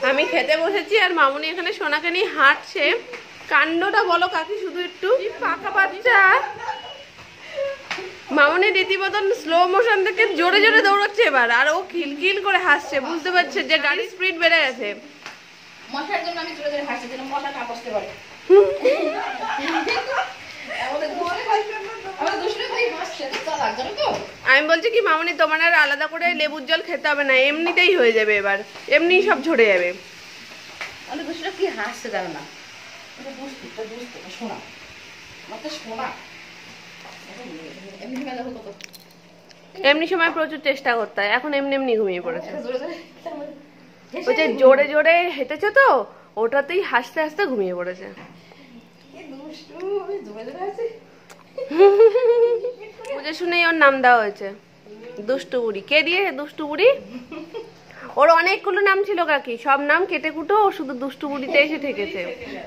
আমি খেতে বসেছি আর মামুনি এখানে সোনাকে নিয়ে হাঁটছে। কাণ্ডটা বলো কাকি, শুধু একটু পাকা বাচ্চা। মামুনি রীতিমতন স্লো মোশন থেকে জোরে জোরে দৌড়াচ্ছে এবার, আর ও খিলখিল করে হাসছে, বুঝতে পারছে যে গাড়ির স্পিড বেড়ে গেছে। মশার জন্য আমি জোরে জোরে হাসছি যেন মশা না বসতে পারে। আমি বলছি কি মামুনি, তোমার আর আলাদা করে লেবুর জল খেতে হবে না, এমনিতেই হয়ে যাবে এবার, এমনি সব ঝরে যাবে। কি হাসছে জানো না, শোনা শোনা এমনি সময় প্রচুর চেষ্টা করতে হয়, এখন এমনি এমনি ঘুমিয়ে পড়েছে। ওই যে জোরে জোরে হেঁটেছে তো, ওটাতেই হাসতে হাসতে ঘুমিয়ে পড়েছে। বুঝে শুনেই ওর নাম দেওয়া হয়েছে দুষ্টু বুড়ি। কে দিয়ে দুষ্টু বুড়ি? ওর অনেকগুলো নাম ছিল কাকি, সব নাম কেটে কুটো ও শুধু দুষ্টু বুড়িতে এসে ঠেকেছে।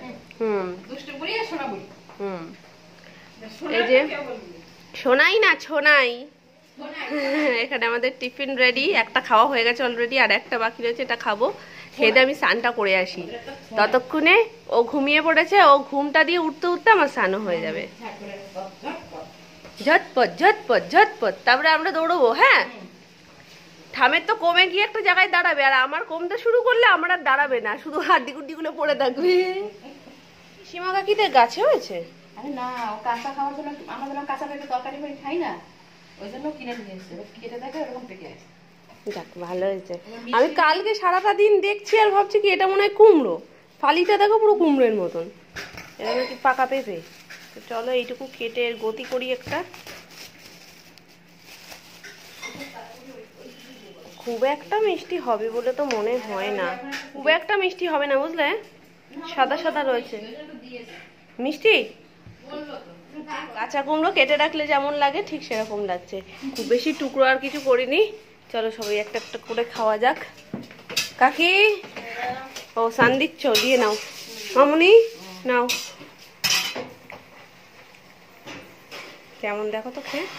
এই যে শোনাই না ছোনাই, এখানে আমাদের টিফিন রেডি, একটা খাওয়া হয়ে গেছে অলরেডি, আর একটা বাকি রয়েছে, এটা খাবো। খেয়ে আমি স্নানটা করে আসি, ততক্ষণে ও ঘুমিয়ে পড়েছে, ও ঘুমটা দিয়ে উঠতে উঠতে আমার স্নানও হয়ে যাবে। ঝটপট ঝটপট ঝটপট, তারপরে আমরা দৌড়বো। হ্যাঁ, ঠামের তো কমে গিয়ে একটা জায়গায় দাঁড়াবে, আর আমার কমতে শুরু করলে আমার আর দাঁড়াবে না, শুধু হাড্ডি গুড্ডি গুলো পড়ে থাকবে। সীমা কাকিদের গাছে হয়েছে? আরে না, ও কাঁচা খাওয়ার জন্য, আমাদের কাঁচা পেঁপে তরকারি করে খাই না, ওই জন্য কিনে নিয়ে এসেছে, কেটে দেখে ওরকম পেকে আছে। যাক ভালো হয়েছে। আমি কালকে সারাটা দিন দেখছি আর ভাবছি কি এটা মনে হয় কুমড়ো, ফালিটা দেখো পুরো কুমড়োর মতন, এটা নাকি পাকা পেঁপে। চলো এইটুকু কেটে এর গতি করি একটা। খুব একটা মিষ্টি হবে বলে তো মনে হয় না, খুব একটা মিষ্টি হবে না বুঝলে, সাদা সাদা রয়েছে। মিষ্টি কাঁচা কুমড়ো কেটে রাখলে যেমন লাগে ঠিক সেরকম লাগছে, খুব বেশি টুকরো আর কিছু করিনি। চলো সবাই একটা একটা করে খাওয়া যাক। কাকি ও সান দিচ্ছ, দিয়ে নাও। মামুনি নাও, কেমন দেখো তো খেয়ে।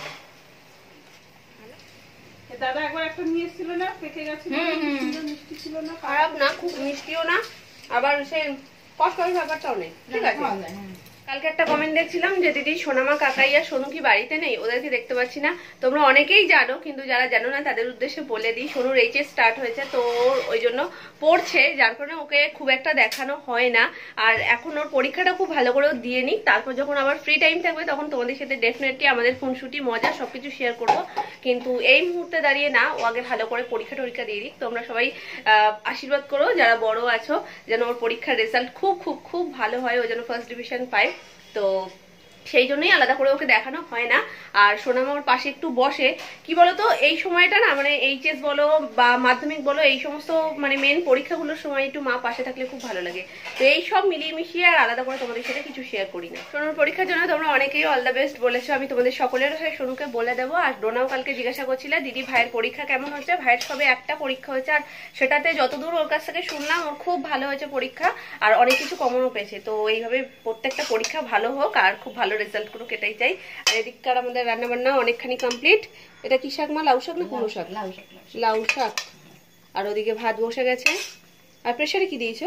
দাদা একবার একটা নিয়ে এসেছিল না, পেকে গেছিল, মিষ্টি ছিল না, খারাপ না, খুব মিষ্টিও না, আবার সে কষ্ট ব্যাপারটাও নেই, ঠিক আছে। কালকে একটা কমেন্ট দেখছিলাম যে দিদি সোনামা কাকাই আর সোনু কি বাড়িতে নেই, ওদেরকে দেখতে পাচ্ছি না। তোমরা অনেকেই জানো, কিন্তু যারা জানো না তাদের উদ্দেশ্যে বলে দিই, সোনুর এইচএস স্টার্ট হয়েছে, তো ওই জন্য পড়ছে, যার কারণে ওকে খুব একটা দেখানো হয় না। আর এখন ওর পরীক্ষাটা খুব ভালো করেও দিয়ে নিক, তারপর যখন আবার ফ্রি টাইম থাকবে তখন তোমাদের সাথে ডেফিনেটলি আমাদের খুনসুটি মজা সবকিছু শেয়ার করবো, কিন্তু এই মুহূর্তে দাঁড়িয়ে না, ও আগে ভালো করে পরীক্ষা টরীক্ষা দিয়ে দিক। তোমরা সবাই আশীর্বাদ করো যারা বড় আছো, যেন ওর পরীক্ষার রেজাল্ট খুব খুব খুব ভালো হয়, ও যেন ফার্স্ট ডিভিশন পায়। তো সেই জন্যই আলাদা করে ওকে দেখানো হয় না। আর সোনামার পাশে একটু বসে, কি বলতো এই সময়টা না, মানে এইচএস বলো বা মাধ্যমিক বলো, এই সমস্ত মানে মেন পরীক্ষাগুলোর সময় একটু মা পাশে থাকলে খুব ভালো লাগে। তো এই সব মিলিয়ে মিশিয়ে আর আলাদা করে তোমাদের সাথে কিছু শেয়ার করি না। সোনুর পরীক্ষার জন্য তোমরা অনেকেই অল দ্য বেস্ট বলেছো, আমি তোমাদের সকলের হয়ে সোনুকে বলে দেবো। আর ডোনাও কালকে জিজ্ঞাসা করছিলে দিদি ভাইয়ের পরীক্ষা কেমন হচ্ছে, ভাইয়ের সবে একটা পরীক্ষা হয়েছে, আর সেটাতে যতদূর ওর কাছ থেকে শুনলাম ওর খুব ভালো হয়েছে পরীক্ষা, আর অনেক কিছু কমনও পেয়েছে। তো এইভাবে প্রত্যেকটা পরীক্ষা ভালো হোক আর খুব ভালো রেজাল্ট করুক, এটাই চাই। আর এদিককার আমাদের রান্না বান্না অনেকখানি কমপ্লিট। এটা কি শাক মা? লাউ শাক না কুমড়ো শাক? লাউ শাক। আর ওদিকে ভাত বসে গেছে। আর প্রেসারে কি দিয়েছো?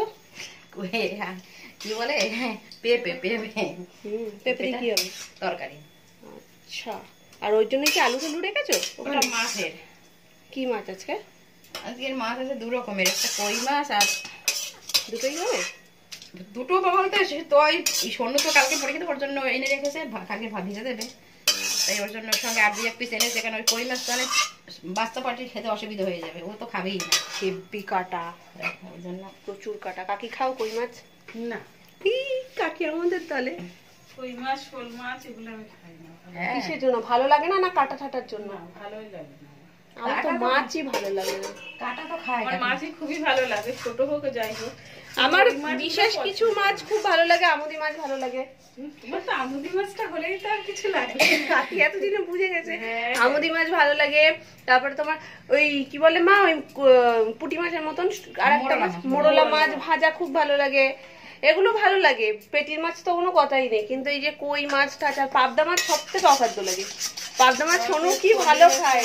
কি বলে পেঁপে, পেঁপে পেঁপে কি হবে? তরকারি। আচ্ছা, আর ওই জন্য কি আলু টালু রেখেছো? ওটা মাছের। কি মাছ আজকে? আজকের মাছ আছে দু রকমের, একটা কই মাছ আর দুটোই হবে। দুটো বলতে তো ওই সন্ধ্যা তো কালকে পরীক্ষা, ওর জন্য এনে রেখেছে, কালকে ভাত ভেজে দেবে, তাই ওর জন্য সঙ্গে আর দুই এক পিস এনেছে, কেন ওই কই মাছ তাহলে বাচ্চা পাটি খেতে অসুবিধা হয়ে যাবে, ও তো খাবেই না, হেব্বি কাটা, ওই জন্য প্রচুর কাটা। কাকি খাও কই মাছ? না। কাকি আমাদের তাহলে কই মাছ, শোল মাছ এগুলো আমি খাই না। কিসের জন্য ভালো লাগে না? না কাটা ঠাটার জন্য? ভালোই লাগে না, আমার তো মাছই ভালো লাগে না। কাটা তো খায়, আমার মাছই খুবই ভালো লাগে, ছোট হোক যাই হোক। আমার বিশেষ কিছু মাছ খুব ভালো লাগে, আমুদি মাছ ভালো লাগে। তোমার তো আমুদি মাছটা হলেই তো আর কিছু লাগে। কাকি এতদিনে বুঝে গেছে, আমুদি মাছ ভালো লাগে। তারপরে তোমার ওই কি বলে মা, ওই পুঁটি মাছের মতন আর একটা মাছ মোরলা মাছ ভাজা খুব ভালো লাগে। এগুলো ভালো লাগে, পেটির মাছ তো কোনো কথাই নেই, কিন্তু এই যে কই মাছটা আর পাবদা মাছ সব থেকে অখাদ্য লাগে। পাবদা মাছ সোনু কি ভালো খায়,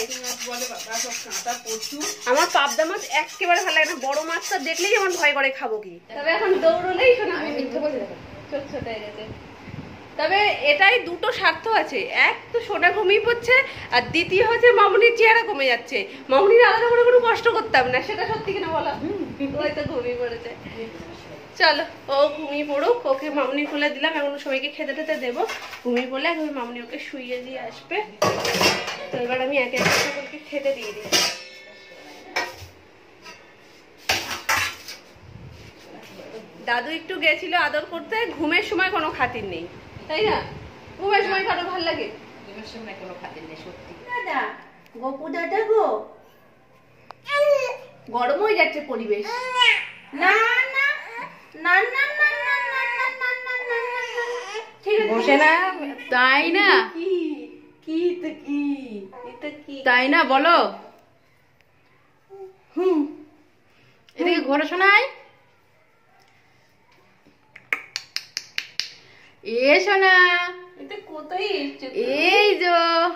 আমার পাবদা মাছ একেবারে ভালো লাগে না, বড় মাছটা দেখলেই আমার ভয় করে খাবো কি। তবে এখন দৌড়লেই শোনা আমি মিথ্যে বলছি, ছোট ছোট হয়ে গেছে। তবে এটাই দুটো স্বার্থ আছে, এক তো সোনা ঘুমিয়ে পড়ছে, আর দ্বিতীয় হচ্ছে মামুনির চেহারা কমে যাচ্ছে। মামুনির আলাদা করে কোনো কষ্ট করতাম না, সেটা সত্যি কিনা বলো? ওই তো ঘুমিয়ে পড়েছে। চলো ও ঘুমিয়ে পড়ুক, ওকে মামুনি খুলে দিলাম, এখন সবাইকে খেতে টেতে দেবো। ঘুমিয়ে পড়লে একবার মামুনি ওকে শুইয়ে দিয়ে আসবে। তো এবার আমি একে একে সকলকে খেতে দিয়ে দিই। দাদু একটু গেছিল আদর করতে, ঘুমের সময় কোনো খাতির নেই, তাই না? ঘুমের সময় কারো ভালো লাগে? ঘুমের সময় কোনো খাতির নেই সত্যি। দাদা, গপু দাদা গো, গরম হয়ে যাচ্ছে পরিবেশ। না না না না না বসে না, তাই না? কি কি তো কি এটা কি তাই না বলো? এদিকে ঘরে শোনাই, এ সোনা, এটা কোথায় এসছে? এই যে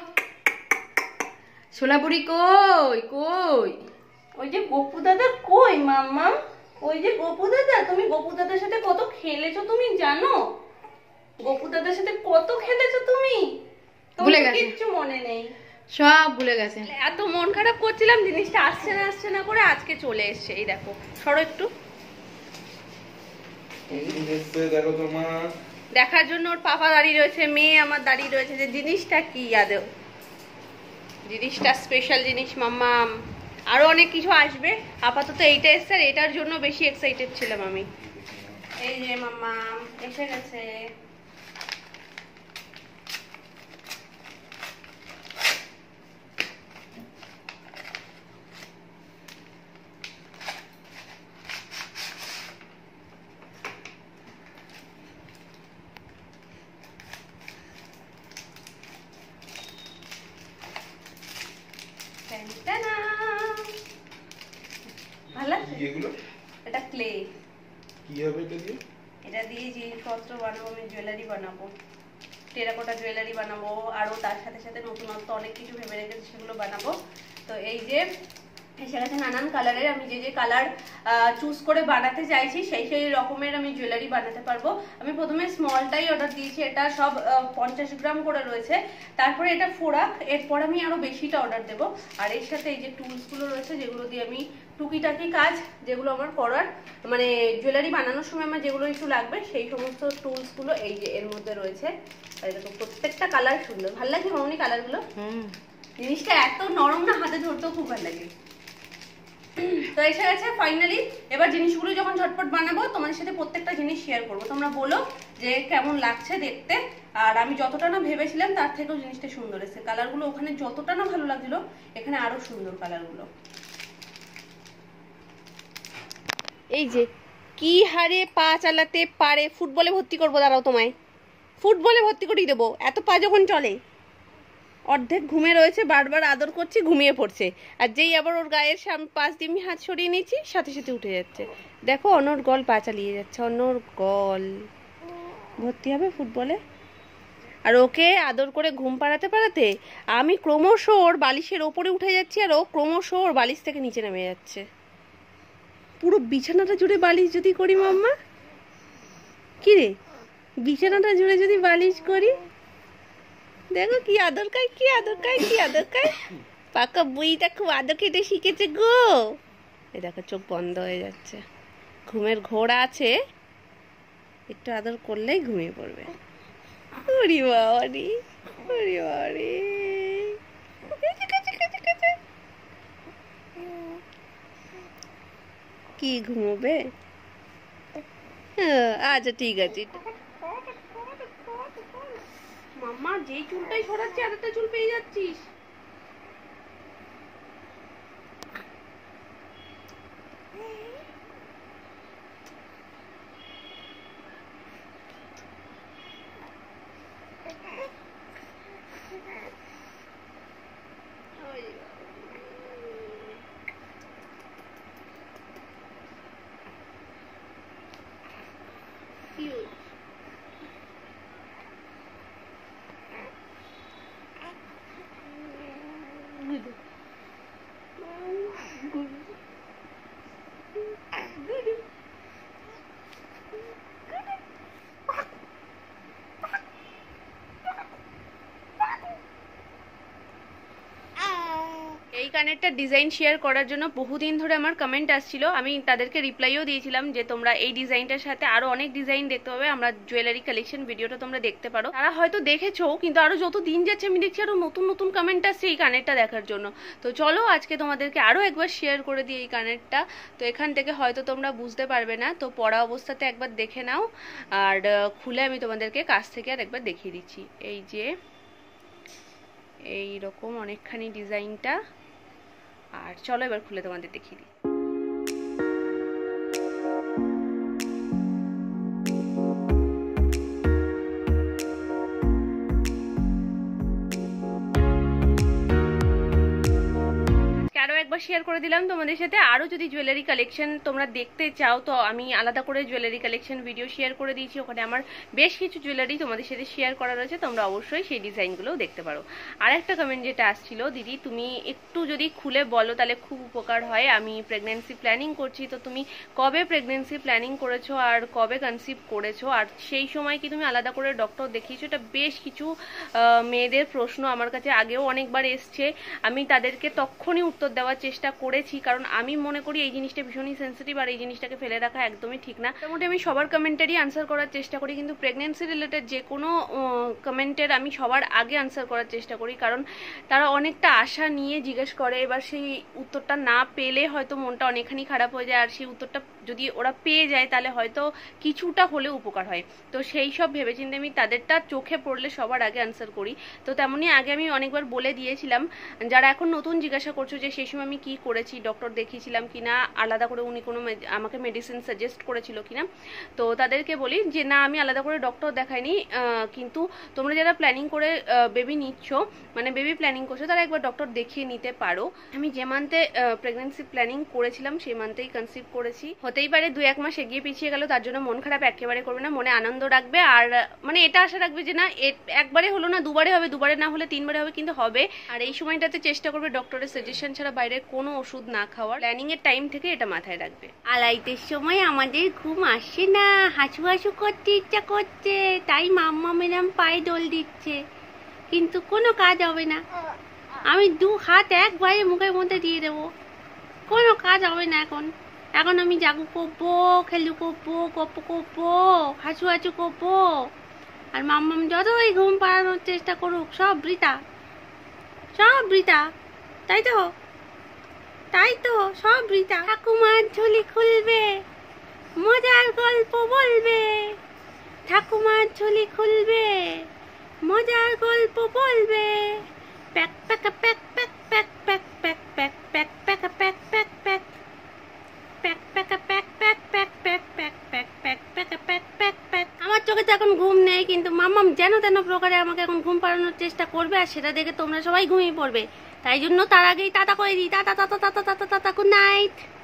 সোনাপুরি কই কই? ওই যে গপু দাদা কই মাম্মা? ওই যে গপু দাদা, তুমি গপু দাদার সাথে কত খেলেছো তুমি জানো? গপু দাদার সাথে কত খেলেছো তুমি? ভুলে গেছে, কিচ্ছু মনে নেই, সব ভুলে গেছে। এত মন খারাপ করছিলাম, জিনিসটা আসছে না করে আজকে চলে এসছে। এই দেখো, সরো একটু। দেখো তোমার দেখার জন্য ওর পাপা দাঁড়িয়ে রয়েছে, মেয়ে আমার দাঁড়িয়ে রয়েছে, যে জিনিসটা কি আদৌ। জিনিসটা স্পেশাল জিনিস মাম্মাম, আরো অনেক কিছু আসবে, আপাতত এইটা এসছে, আর এটার জন্য বেশি এক্সাইটেড ছিলাম আমি। এই যে মাম্মাম এসে গেছে। এটা ক্লে, কি হবে এটা দিয়ে? এটা দিয়ে জিনিসপত্র বানাবো, আমি জুয়েলারি বানাবো, টেরাকোটা জুয়েলারি বানাবো, আরো তার সাথে সাথে নতুনত্ব অনেক কিছু ভেবে রেখেছি, সেগুলো বানাবো। তো এই যে এসে গেছে নানান কালারের, আমি যে যে কালার চুজ করে বানাতে চাইছি সেই সেই রকমের আমি জুয়েলারি বানাতে পারবো। আমি প্রথমে স্মলটাই অর্ডার দিয়েছি, এটা সব 50 গ্রাম করে রয়েছে, তারপরে এটা ফোরাক, এরপর আমি আরো বেশিটা অর্ডার দেবো। আর এর সাথে এই যে টুলসগুলো রয়েছে, যেগুলো দিয়ে আমি টুকিটাকি কাজ, যেগুলো আমার করার মানে জুয়েলারি বানানোর সময় আমার যেগুলো একটু লাগবে, সেই সমস্ত টুলসগুলো এই যে এর মধ্যে রয়েছে। আর দেখো প্রত্যেকটা কালার সুন্দর, ভালো লাগে মামনি কালারগুলো। জিনিসটা এত নরম না, হাতে ধরতেও খুব ভালো লাগে। তো এসে গেছে ফাইনালি, এবার জিনিসগুলো যখন ঝটপট বানাবো তোমাদের সাথে প্রত্যেকটা জিনিস শেয়ার করবো, তোমরা বলো যে কেমন লাগছে দেখতে। আর আমি যতটা না ভেবেছিলাম তার থেকেও জিনিসটা সুন্দর এসেছে, কালারগুলো ওখানে যতটা না ভালো লাগছিল এখানে আরো সুন্দর কালারগুলো। এই যে কি হারে পা চালাতে পারে, ফুটবলে ভর্তি করবো, দাঁড়াও তোমায় ফুটবলে ভর্তি করেই দেবো, এত পা যখন চলে। অর্ধেক ঘুমে রয়েছে, বারবার আদর করছি, ঘুমিয়ে পড়ছে, আর যেই আবার ওর গায়ের সামনে পাশ দিয়ে আমি হাত সরিয়ে নিয়েছি, সাথে সাথে উঠে যাচ্ছে। দেখো অনর গল পা চালিয়ে যাচ্ছে, অনর গল ভর্তি হবে ফুটবলে। আর ওকে আদর করে ঘুম পাড়াতে পাড়াতে আমি ক্রমশ ওর বালিশের ওপরে উঠে যাচ্ছি, আর ও ক্রমশ ওর বালিশ থেকে নিচে নেমে যাচ্ছে। পুরো বিছানাটা জুড়ে বালিশ যদি করি মাম্মা, কি রে বিছানাটা জুড়ে যদি বালিশ করি, দেখো কি আদর খায়, কি আদর খায়, কি আদর খায়। পাকা বুইটা খুব আদর খেতে শিখেছে গো। এই দেখো চোখ বন্ধ হয়ে যাচ্ছে, ঘুমের ঘোর আছে, একটু আদর করলেই ঘুমিয়ে পড়বে। ওরে বাবারে, ওরে বাবারে, কি ঘুমোবে? আচ্ছা ঠিক আছে। মাম্মা যেই চুলটাই সরাচ্ছি আরেকটা চুল পেয়ে যাচ্ছিস। কানেরটা ডিজাইন শেয়ার করার জন্য বহুদিন ধরে আমার কমেন্ট আসছিল, আমি তাদেরকে রিপ্লাইও দিয়েছিলাম যে তোমরা এই ডিজাইনটার সাথে আরো অনেক ডিজাইন দেখতে পাবে, আমরা জুয়েলারি কালেকশন ভিডিওটা তোমরা দেখতে পারো। তারা হয়তো দেখেছো, কিন্তু আরো যত দিন যাচ্ছে আমি দেখছি আরো নতুন নতুন কমেন্ট আসছে এই কানেরটা দেখার জন্য। তো চলো আজকে তোমাদেরকে আরো একবার শেয়ার করে দিই এই কানেরটা। তো এখান থেকে হয়তো তোমরা বুঝতে পারবে না, তো পরা অবস্থাতে একবার দেখে নাও, আর খুলে আমি তোমাদেরকে কাছ থেকে আর একবার দেখিয়ে দিচ্ছি। এই যে এই রকম অনেকখানি ডিজাইনটা, আর চলো এবার খুলে তোমাদের দেখিয়ে দিই। আরো একবার শেয়ার করে দিলাম তোমাদের সাথে। আরো যদি জুয়েলারি কালেকশন তোমরা দেখতে চাও তো আমি আলাদা করে জুয়েলারি কালেকশন ভিডিও শেয়ার করে দিয়েছি, ওখানে আমার বেশ কিছু জুয়েলারি তোমাদের সাথে শেয়ার করা রয়েছে, তোমরা অবশ্যই সেই ডিজাইনগুলোও দেখতে পারো। আর একটা কমেন্ট যেটা আসছিল, দিদি তুমি একটু যদি খুলে বলো তাহলে খুব উপকার হয়, আমি প্রেগনেন্সি প্ল্যানিং করছি, তো তুমি কবে প্রেগনেন্সি প্ল্যানিং করেছো আর কবে কনসিভ করেছো, আর সেই সময় কি তুমি আলাদা করে ডক্টর দেখিয়েছো? এটা বেশ কিছু মেয়েদের প্রশ্ন আমার কাছে আগেও অনেকবার এসছে, আমি তাদেরকে তখনই উত্তর দেওয়ার চেষ্টা করেছি, কারণ আমি মনে করি এই জিনিসটা ভীষণই সেন্সিটিভ আর এই জিনিসটাকে ফেলে রাখা একদমই ঠিক না। মোটামুটি আমি সবার কমেন্টেরই আনসার করার চেষ্টা করি, কিন্তু প্রেগনেন্সি রিলেটেড যে কোনো কমেন্টের আমি সবার আগে আনসার করার চেষ্টা করি, কারণ তারা অনেকটা আশা নিয়ে জিজ্ঞেস করে, এবার সেই উত্তরটা না পেলে হয়তো মনটা অনেকখানি খারাপ হয়ে যায়, আর সেই উত্তরটা যদি ওরা পেয়ে যায় তাহলে হয়তো কিছুটা হলেও উপকার হয়। তো সেই সব ভেবেচিন্তে আমি তাদেরটা চোখে পড়লে সবার আগে আনসার করি। তো তেমনই আগে আমি অনেকবার বলে দিয়েছিলাম, যারা এখন নতুন জিজ্ঞাসা করছো যে সেই সময় আমি কি করেছি, ডক্টর দেখিয়েছিলাম কিনা, আলাদা করে উনি কোনো আমাকে মেডিসিন সাজেস্ট করেছিল কিনা, তো তাদেরকে বলি যে না আমি আলাদা করে ডক্টর দেখাইনি, কিন্তু তোমরা যারা প্ল্যানিং করে বেবি নিচ্ছ, মানে বেবি প্ল্যানিং করছো, তারা একবার ডক্টর দেখিয়ে নিতে পারো। আমি যে মান্থে প্রেগনেন্সি প্ল্যানিং করেছিলাম সেই মান্থেই কনসিভ করেছি। হতেই পারে 2-1 মাস এগিয়ে পিছিয়ে গেল, তার জন্য মন খারাপ একেবারে করবে না, মনে আনন্দ রাখবে, আর মানে এটা আশা রাখবে যে না একবারে হলো না দুবারে হবে, দুবারে না হলে 3বারে হবে, কিন্তু হবে। আর এই সময়টাতে চেষ্টা করবে ডক্টরের সাজেশন ছাড়া বাইরে কোনো ওষুধ না খাওয়ার, প্ল্যানিং এর টাইম থেকে এটা মাথায় রাখবে। আলাইতের সময় আমাদের ঘুম আসে না, হাসু হাসু করতে ইচ্ছা করছে, তাই মাম্মা ম্যাডাম পায়ে দোল দিচ্ছে, কিন্তু কোনো কাজ হবে না। আমি 2 হাত একবারে মুখের মধ্যে দিয়ে দেবো, কোনো কাজ হবে না। এখন আমি জাগু করবো, খেলু করবো, গপ্প করবো, হাসু হাসু করবো, আর মাম্মাম যতই ঘুম পাড়ানোর চেষ্টা করুক সব বৃথা, সব বৃথা, তাই তো সব বৃথা। ঠাকুমার ঝুলি খুলবে, মজার গল্প বলবে, ঠাকুমার ঝুলি খুলবে, মজার গল্প বলবে, প্যাক প্যাক প্যাক প্যাক প্যাক প্যাক প্যাক প্যাক প্যাক প্যাক প্যাক প্যাক প্যাক আমার চোখে তো এখন ঘুম নেই, কিন্তু মাম্মাম যেন তেন প্রকারে আমাকে এখন ঘুম পাড়ানোর চেষ্টা করবে, আর সেটা দেখে তোমরা সবাই ঘুমিয়ে পড়বে। তাই জন্য তার আগেই টাটা করে দিই, tata tata tata tata tata, good night.